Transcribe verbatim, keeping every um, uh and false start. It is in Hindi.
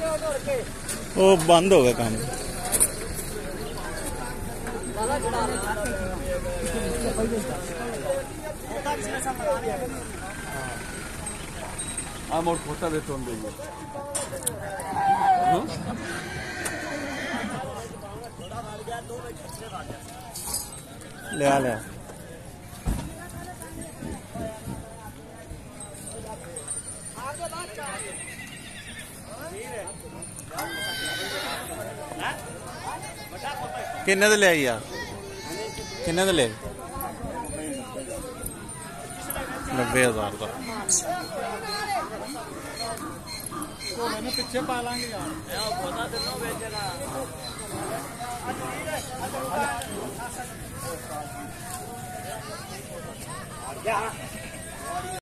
वो बंद हो गया काम। हाँ मोट खोता दे तो ले आ ले किन्ने दे ले आई यार किन्ने दे ले नब्बे हजार का पिछे पा लांगे यार।